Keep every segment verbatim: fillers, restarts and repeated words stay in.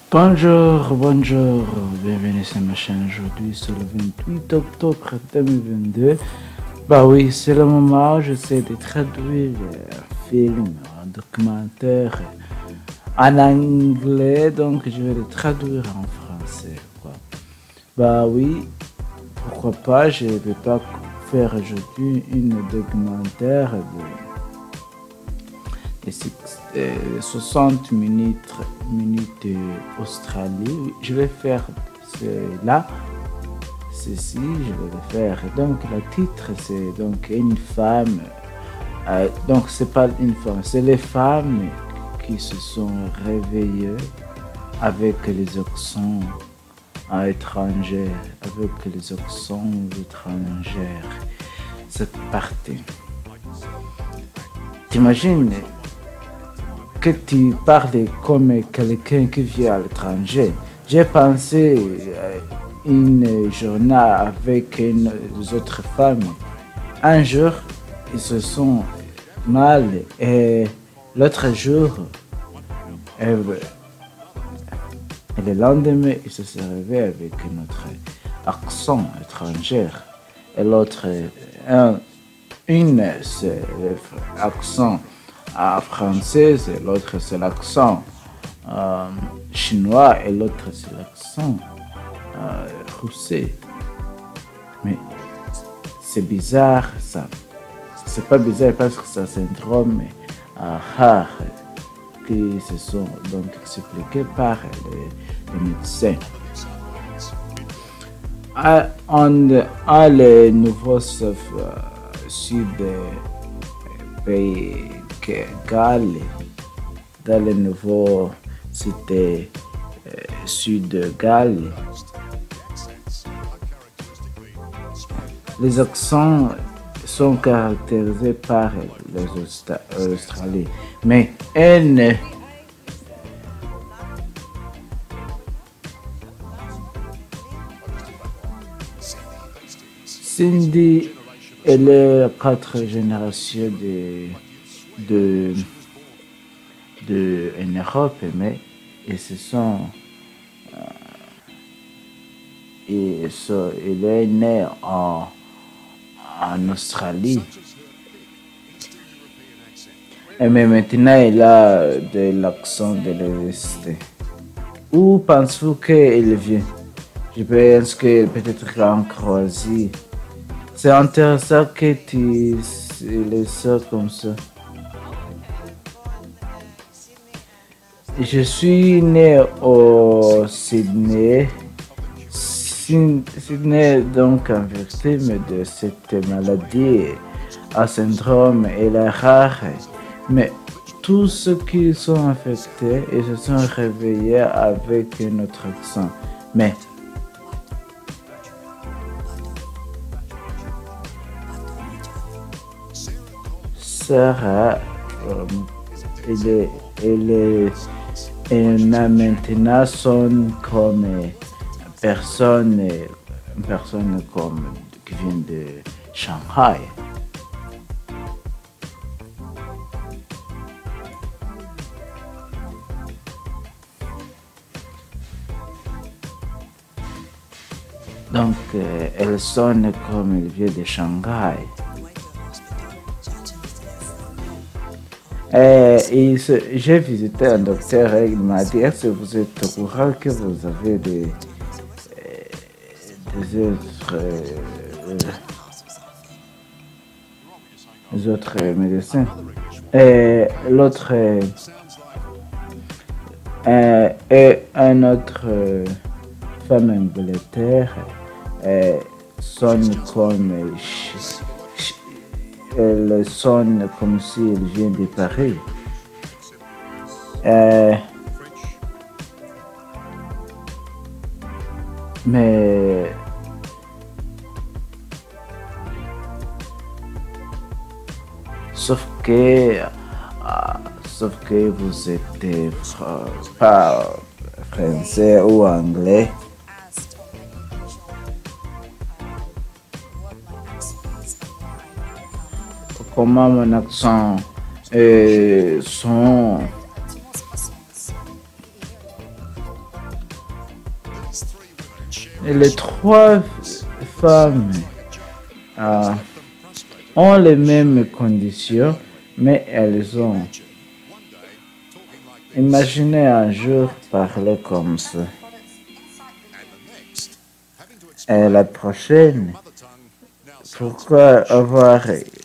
Bonjour, bonjour, bienvenue sur ma chaîne aujourd'hui, c'est le vingt-huit octobre deux mille vingt-deux. Bah oui, c'est le moment où j'essaie de traduire un film, un documentaire en anglais, donc je vais le traduire en français, quoi. Bah oui, pourquoi pas, je ne vais pas faire aujourd'hui une documentaire de, de, de soixante minutes, minutes d'Australie. Je vais faire cela, ceci, je vais le faire. Donc le titre c'est donc une femme, euh, donc c'est pas une femme, c'est les femmes qui se sont réveillées avec les accents étrangers, avec les accents étrangers. C'est parti. T'imagines que tu parles comme quelqu'un qui vit à l'étranger. J'ai pensé euh, une journée avec une autre femme. Un jour, ils se sont mal et l'autre jour, et, et le lendemain, ils se sont réveillés avec notre accent étranger. Et l'autre, un, une, c'est l'accent français, et l'autre, c'est l'accent euh, chinois, et l'autre, c'est l'accent euh, russe. Mais c'est bizarre, ça. C'est pas bizarre parce que c'est un syndrome euh, rare qui se sont donc expliqués par les, les médecins. À, en, à les nouveaux euh, sud pays Galles, dans les nouveaux cités euh, sud Galles, les accents sont caractérisés par les Australiens, mais elle ne Cindy, elle est quatre générations de, de, de en Europe, mais ils se sont, euh, ils sont, il est né en, en Australie. Et mais maintenant, il a de l'accent de l'Est. Où pensez-vous qu'il vient? Je pense que peut-être en Croatie. C'est intéressant que tu le sais comme ça. Je suis né au Sydney. Sydney est donc un victime de cette maladie. Un syndrome est rare, mais tous ceux qui sont infectés ils se sont réveillés avec notre accent. Mais Sarah, euh, elle est, elle est, elle a maintenant son comme personne, une personne comme qui vient de Shanghai. Donc, euh, elle sonne comme elle vient de Shanghai. Euh, et j'ai visité un docteur et il m'a dit, est-ce que vous êtes au courant que vous avez des, euh, des autres, euh, des autres médecins? Et l'autre euh, et un autre euh, femme Angleterre euh, sonne comme euh, elle sonne comme si elle vient de Paris. Euh, mais sauf que euh, sauf que vous êtes euh, pas français ou anglais. Comment mon accent et son Et les trois femmes euh, ont les mêmes conditions, mais elles ont. Imaginez un jour parler comme ça. Et la prochaine, pourquoi avoir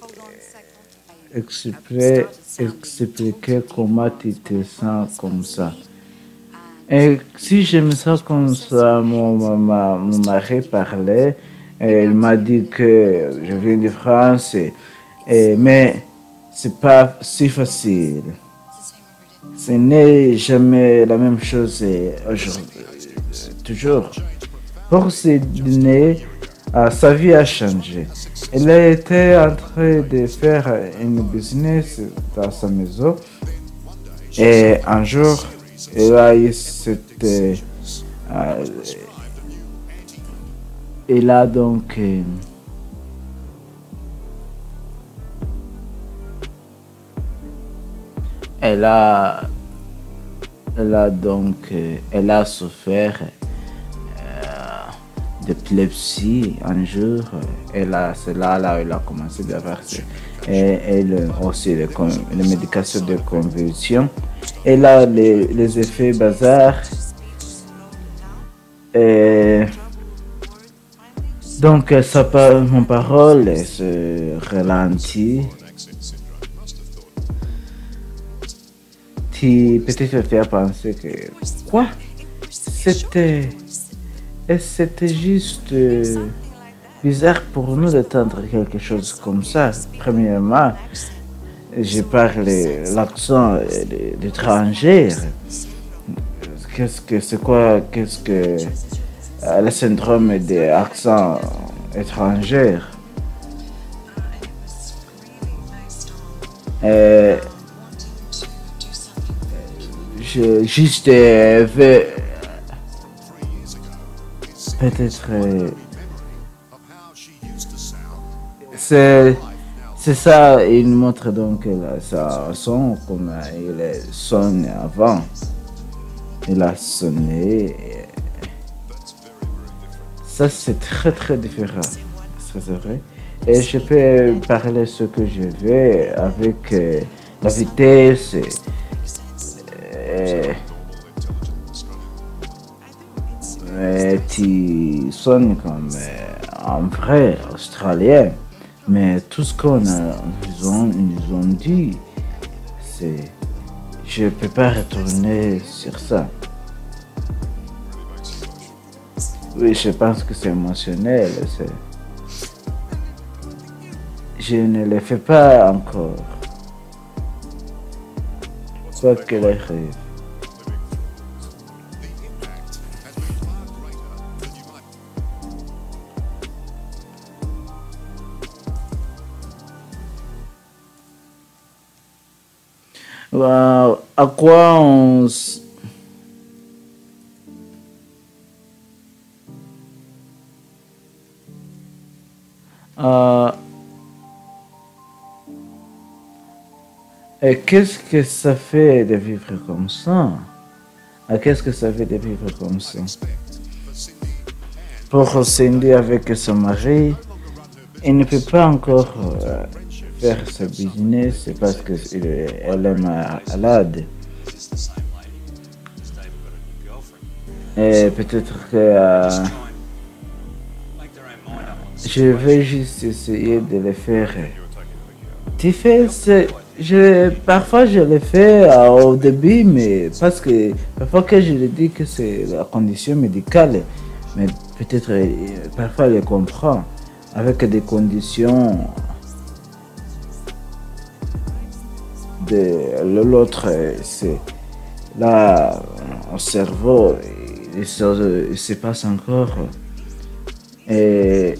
expliqué, expliqué comment tu te sens comme ça? Et si je me sens comme ça, mon, mon, mon mari parlait, et il m'a dit que je viens de France, et, et- mais c'est pas si facile. Ce n'est jamais la même chose aujourd'hui, toujours. Pour ce dîner, euh, sa vie a changé. Elle a été en train de faire une business dans sa maison et un jour, elle a eu cette... euh, euh, elle a donc... euh, elle a... Elle a donc... euh, elle a souffert d'épilepsie un jour. Et là, c'est là, là, elle a commencé à avoir ce- et elle aussi les, con- les médications de convulsion. Et là, les, les effets bazar. Et donc, ça, par- mon parole elle se ralentit. Qui peut-être faire penser que quoi? C'était et c'était juste euh, bizarre pour nous d'entendre quelque chose comme ça. Premièrement, je parle l'accent de- d'étranger. Qu'est-ce que c'est quoi? Qu'est-ce que euh, le syndrome des accents étrangers? Euh, je juste euh, veux peut-être euh, c'est c'est ça. Il montre donc là, ça son comme euh, il est sonne avant. Il a sonné. et Ça c'est très très différent. C'est vrai. Et je peux parler ce que je veux avec euh, la vitesse. euh, euh, tu sonnes comme euh, un vrai Australien. Mais tout ce qu'on a, ils ont, ils ont dit, c'est, je peux pas retourner sur ça. Oui, je pense que c'est émotionnel. c'est- Je ne le fais pas encore, quoi qu'il arrive. Wow, à quoi on... s- euh, et qu'est-ce que ça fait de vivre comme ça? Ah, qu'est-ce que ça fait de vivre comme ça? Pour Cindy avec son mari, il ne peut pas encore euh, faire ce business parce qu'elle est malade. Et peut-être que euh, je vais juste essayer de le faire. Tu fais ce... Je, parfois je le fais euh, au début, mais parce que parfois que je le dis que c'est la condition médicale, mais peut-être euh, parfois je comprends avec des conditions de l'autre, euh, c'est là au cerveau, il se, il se passe encore et,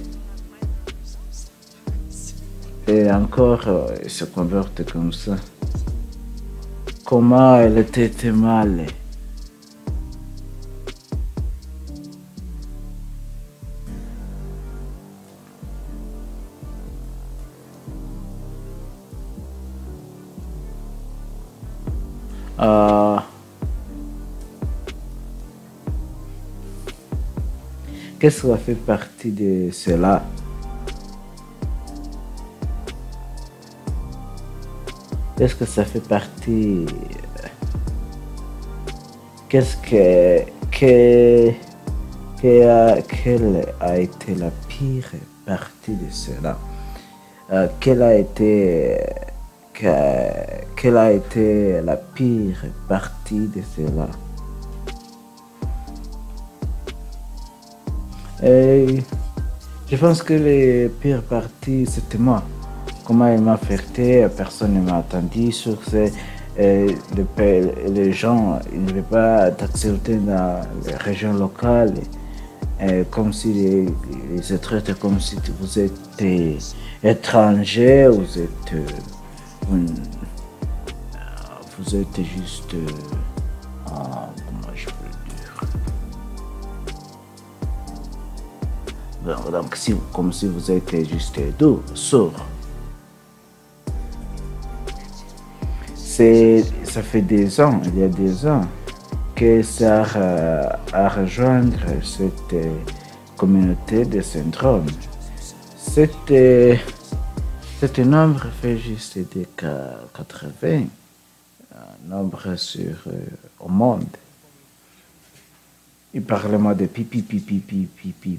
et encore euh, il se comporte comme ça. Comment elle était mal. Euh, Qu'est-ce que ça fait partie de cela? Qu'est-ce que ça fait partie? Qu'est-ce que, que, que a, quelle a été la pire partie de cela? Euh, quelle a été, que- quelle a été la pire partie de cela? Et je pense que les pires parties, c'était moi. Comment il m'a affecté, personne ne m'a attendu sur ces, euh, le pa- les gens, ils ne veulent pas t'accepter dans les régions locales, euh, comme si les, les êtres étaient comme si vous êtes euh, étranger, vous êtes, euh, vous, vous êtes juste, euh, ah, comment je peux le dire? Donc, donc, si, comme si vous étiez juste doux, sourd. C'est, ça fait des ans, il y a des ans, que ça a, a rejoindre cette euh, communauté de syndrome. Cette, euh, cet nombre fait juste des quatre-vingts, un nombre sur, euh, au monde. Il parle moi de pipi, pipi, pipi, pipi.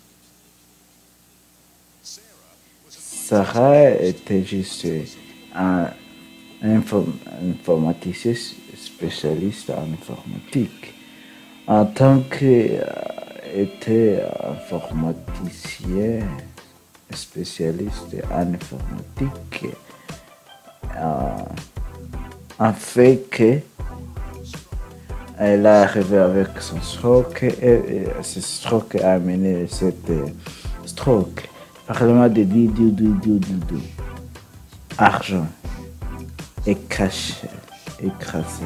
Sarah était juste un inform- informaticien spécialiste en informatique. En tant qu'était informaticien spécialiste en informatique, euh, en fait que elle est arrivée avec son stroke et, et ce stroke a amené cette euh, stroke. Parlement de du, du, du, du, du, du. Argent et cash écrasé.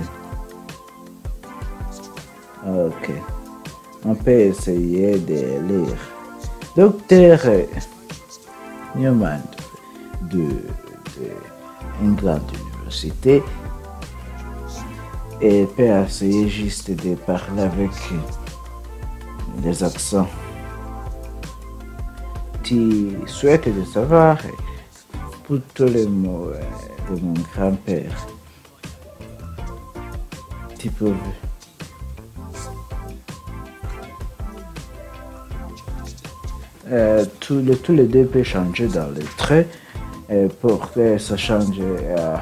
Ok. On peut essayer de lire. Docteur Newman de, de England Université et peut essayer juste de parler avec des accents. Tu souhaites de savoir pour tous les mots de mon grand-père. Tu peux. Euh, tous, les, tous les deux peuvent changer dans les traits euh, pour que ça change. Euh,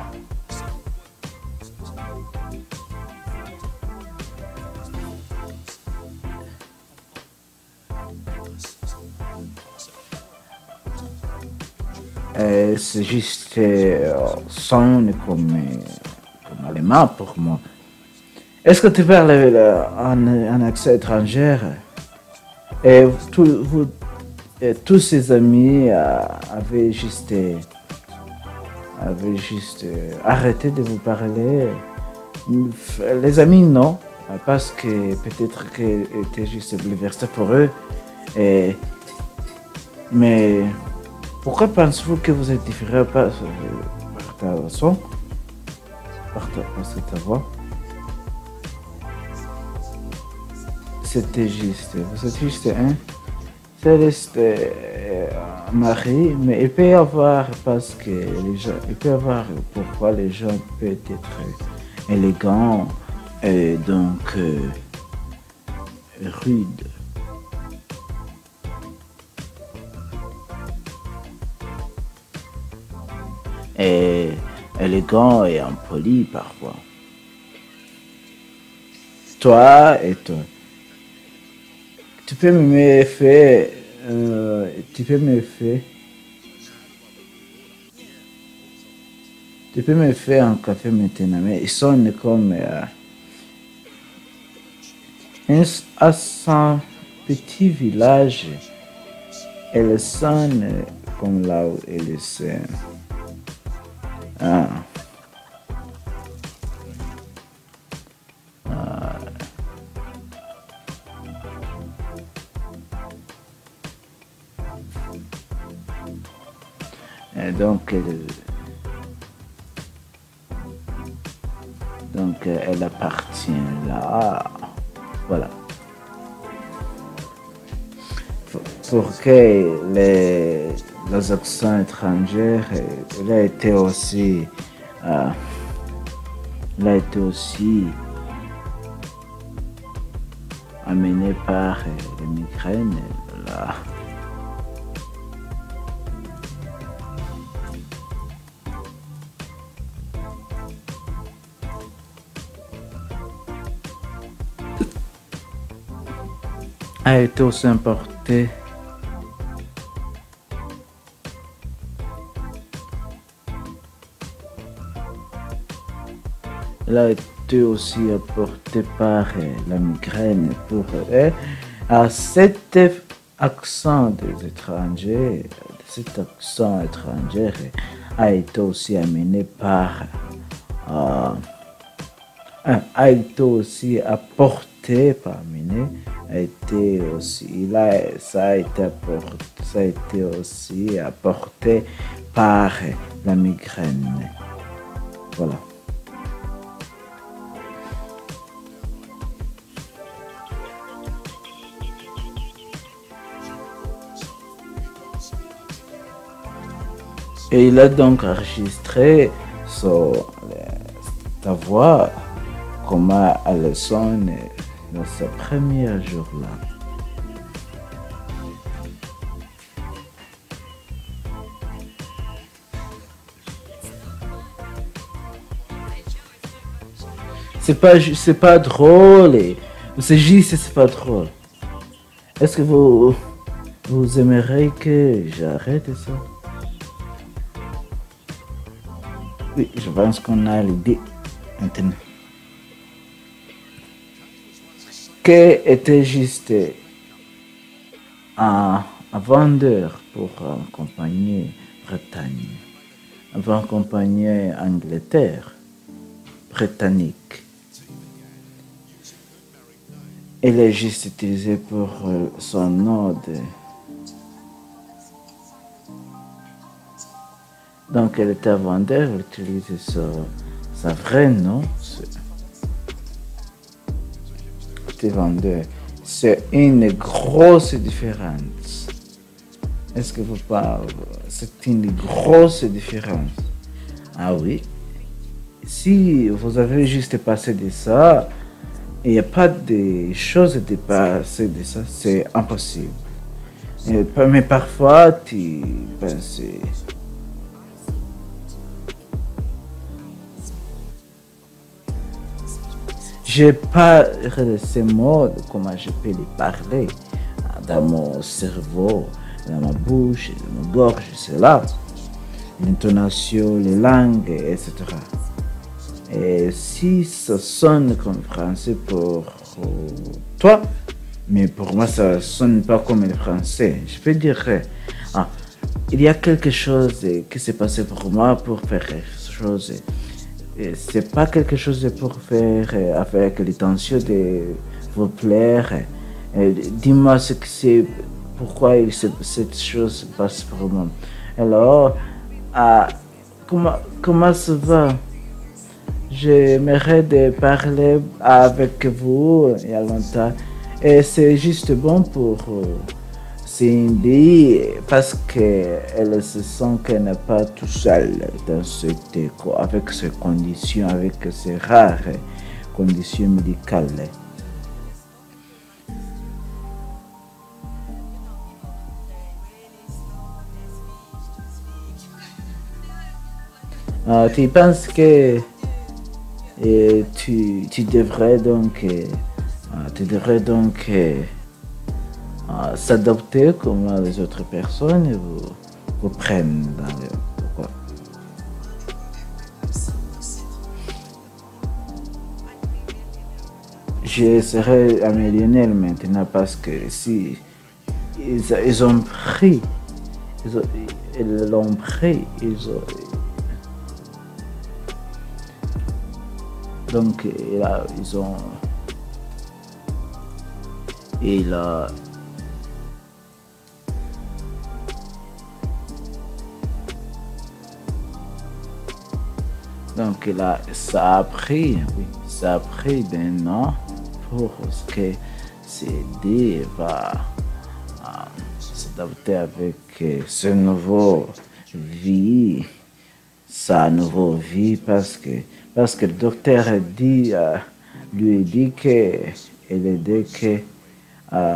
euh, c'est juste euh, son comme, comme allemand pour moi. Est-ce que tu parles euh, en, en accent étranger? Et tout, vous, et tous ses amis euh, avaient juste, euh, avaient juste euh, arrêté de vous parler. Les amis, non, parce que peut-être que c'était juste bouleversé pour eux. Et, mais pourquoi pensez-vous que vous êtes différent par, par ta son, par ta, par ta voix? C'était juste, vous êtes juste un. C'est reste euh, mari, mais il peut y avoir parce que les gens, il peut y avoir pourquoi les gens peuvent être élégants et donc euh, rudes. Et élégants et impolis parfois. Toi et toi. Tu peux me faire, euh, tu peux me faire, tu peux me faire un café maintenant, mais il sonne comme euh, un, à son petit village, elle sonne comme là où elle est. Ah. Ah. Et donc, elle, donc, elle appartient là. Voilà. pour que les, les accents étrangers, il a été aussi, euh, il a été aussi amené par les migraines. Là. A été aussi importé il a été aussi apporté par la migraine pour euh, à cet accent des étrangers, cet accent étranger a été aussi amené par euh, a été aussi apporté par amené a été aussi il a ça a été apporté ça a été aussi apporté par la migraine. Voilà. Et il a donc enregistré son, sa voix, comment elle sonne dans sa première jour-là. C'est pas, c'est pas drôle. Et, c'est juste, c'est pas drôle. Est-ce que vous, vous aimeriez que j'arrête ça? Oui, je pense qu'on a l'idée maintenant. Que était juste un, un vendeur pour accompagner Bretagne, pour accompagner Angleterre, britannique. Il est juste utilisé pour son nom de... Donc, elle était vendeur, elle utilisait sa, sa vrai nom. C'était vendeur. C'est une grosse différence. Est-ce que vous parlez? C'est une grosse différence. Ah oui. Si vous avez juste passé de ça, il n'y a pas de choses à dépasser de ça, c'est impossible. Et, mais parfois, tu penses... Je parle de ces mots, comment je peux les parler dans mon cerveau, dans ma bouche, dans ma gorge, c'est là. L'intonation, les langues, et cetera. Et si ça sonne comme français pour toi, mais pour moi ça ne sonne pas comme le français, je peux dire, ah, il y a quelque chose qui s'est passé pour moi pour faire quelque chose. C'est pas quelque chose pour faire avec l'intention de vous plaire. Dis-moi ce que c'est, pourquoi cette chose passe pour moi. Alors, ah, comment, comment ça va? J'aimerais de parler avec vous il y a longtemps. Et c'est juste bon pour Cindy parce qu'elle se sent qu'elle n'est pas tout seule dans cette, avec ces conditions, avec ces rares conditions médicales. Euh, tu penses que et tu, tu devrais donc, euh, tu devrais donc euh, euh, s'adapter comme les autres personnes et vous, vous prennent dans le... Pourquoi? Je serai un millionnaire maintenant parce que si ils, ils ont pris, ils, ont, ils l'ont pris, ils ont... Donc, là, ils ont... Et là... Donc, là, ça a pris, oui, ça a pris d'un an pour que C D va... s'adapter avec euh, ce nouveau vie, sa nouvelle vie, parce que, parce que le docteur a dit, euh, lui a dit que, il a dit que euh,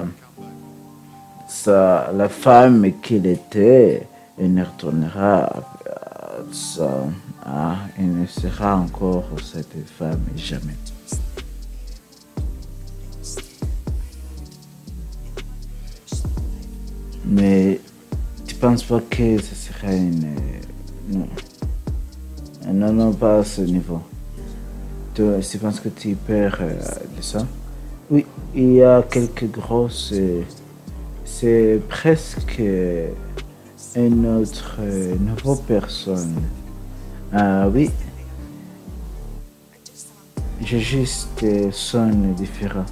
sa, la femme qu'il était, il ne retournera à ça, hein, il ne sera encore cette femme jamais. Mais tu penses pas que ce serait une... Non, non, non, pas à ce niveau. Tu, tu penses que tu perds euh, de ça? Oui, il y a quelques grosses... euh, C'est presque une autre euh, nouvelle personne. Ah oui, j'ai juste euh, son différent.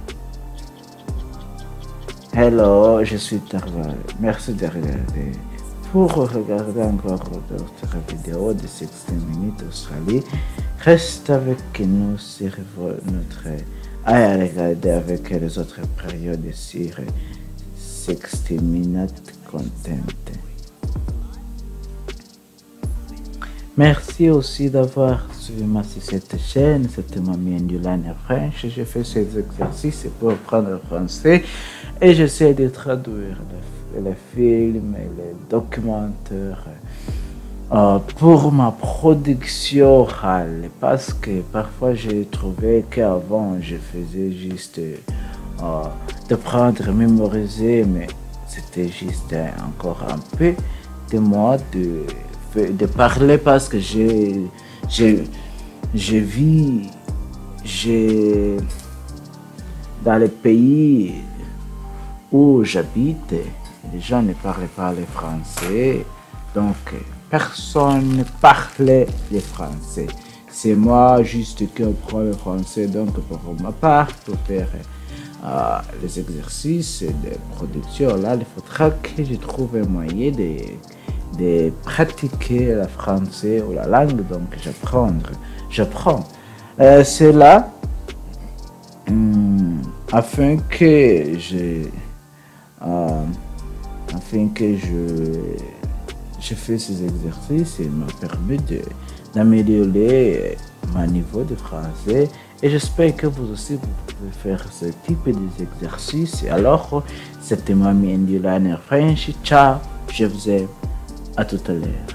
Hello, je suis Tarval. Merci de regarder. Pour regarder encore d'autres vidéos de sixty minutes Australie, reste avec nous sur notre... à regarder avec les autres périodes sur sixty minutes content. Merci aussi d'avoir suivi ma sur cette chaîne, c'était Mamie Indulane French. Je fais ces exercices pour apprendre le français et j'essaie de traduire les, les films et les documentaires euh, pour ma production orale, parce que parfois j'ai trouvé qu'avant je faisais juste euh, de prendre, mémoriser, mais c'était juste euh, encore un peu de moi de de parler, parce que j'ai j'ai j'ai vu j'ai dans les pays où j'habite, les gens ne parlaient pas le français, donc personne ne parlait le français. C'est moi juste qui apprends le français, donc pour ma part, pour faire euh, les exercices de production là, il faudra que je trouve un moyen de de pratiquer le français ou la langue, donc j'apprends, j'apprends. Euh, c'est là, hum, afin que je, euh, afin que je, je fais ces exercices, il m'a permis de, d'améliorer mon niveau de français, et j'espère que vous aussi vous pouvez faire ce type d'exercice. Alors, c'était Mamie Indulane French. Ciao, je vous aime. À tout à l'heure.